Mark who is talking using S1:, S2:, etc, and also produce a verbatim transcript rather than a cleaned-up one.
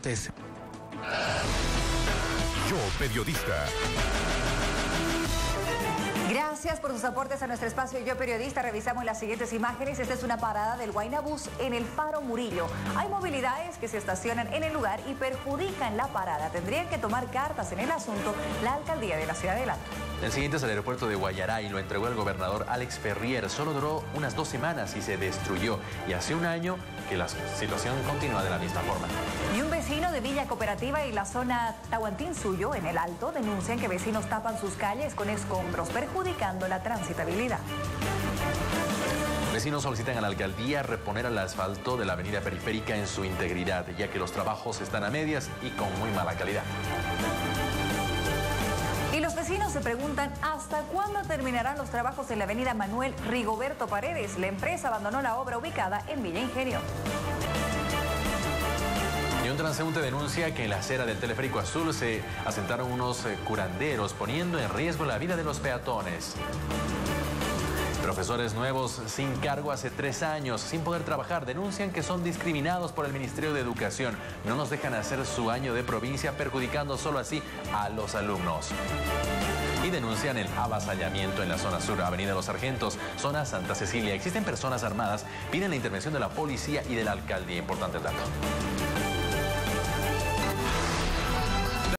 S1: deportes.
S2: Yo Periodista.
S3: Gracias por sus aportes a nuestro espacio Yo Periodista. Revisamos las siguientes imágenes. Esta es una parada del Guaynabús en el Faro Murillo. Hay movilidades que se estacionan en el lugar y perjudican la parada. Tendrían que tomar cartas en el asunto la alcaldía de la ciudad de Alto.
S4: El siguiente es el aeropuerto de Guayaray. Lo entregó el gobernador Alex Ferrier. Solo duró unas dos semanas y se destruyó. Y hace un año que la situación continúa de la misma forma.
S3: Y un vecino de Villa Cooperativa y la zona Tahuantinsuyo, en el Alto, denuncian que vecinos tapan sus calles con escombros, perjudicando la transitabilidad.
S4: Vecinos solicitan a la alcaldía reponer el asfalto de la avenida periférica en su integridad, ya que los trabajos están a medias y con muy mala calidad.
S3: Y los vecinos se preguntan hasta cuándo terminarán los trabajos en la avenida Manuel Rigoberto Paredes. La empresa abandonó la obra ubicada en Villa Ingenio.
S4: Y un transeúnte denuncia que en la acera del Teleférico Azul se asentaron unos eh, curanderos, poniendo en riesgo la vida de los peatones. Profesores nuevos sin cargo hace tres años, sin poder trabajar, denuncian que son discriminados por el Ministerio de Educación. No nos dejan hacer su año de provincia, perjudicando solo así a los alumnos. Y denuncian el avasallamiento en la zona sur, Avenida Los Sargentos, zona Santa Cecilia. Existen personas armadas, piden la intervención de la policía y de la alcaldía. Importante el dato.